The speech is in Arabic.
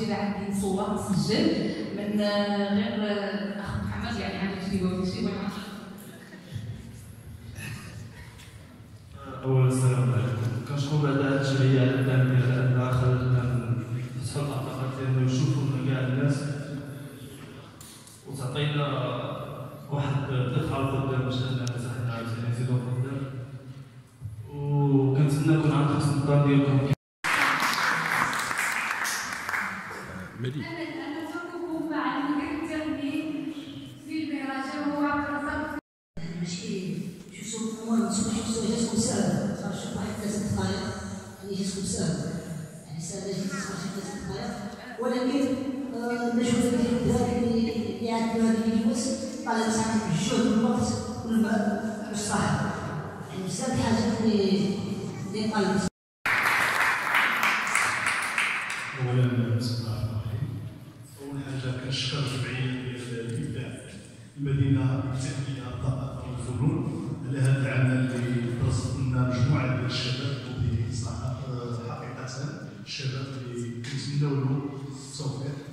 كذا عندي نصور نسجل من غير اخ محمد يعني عنده شي ولا أولا السلام عليكم. كنشكر بعد هذه الجمعية على الدعم ديالها أنها خرجتنا من فتح الأعتقاد ديالنا ويشوفونا كاع الناس وتعطينا واحد دفعة لقدام باش أننا حنا عاوتاني نزيدو لقدام، وكنتمنى نكون عند حسن الظن ديالكم. مدي ولكن نشوف اللي يعدوا هذه الفيديوهات طالب صاحب الجهد والوقت والمال والصحة، يعني بزاف الحاجات اللي طالب. اولا بسم الله الرحمن الرحيم. اول حاجه كنشكر الجمعيه ديال الابداع المدينه التقنيه الثقافه والفنون على هذا العمل اللي رصد لنا مجموعه ديال الشباب واللي صراحه حقيقه الشباب اللي كنتمناو له التوفيق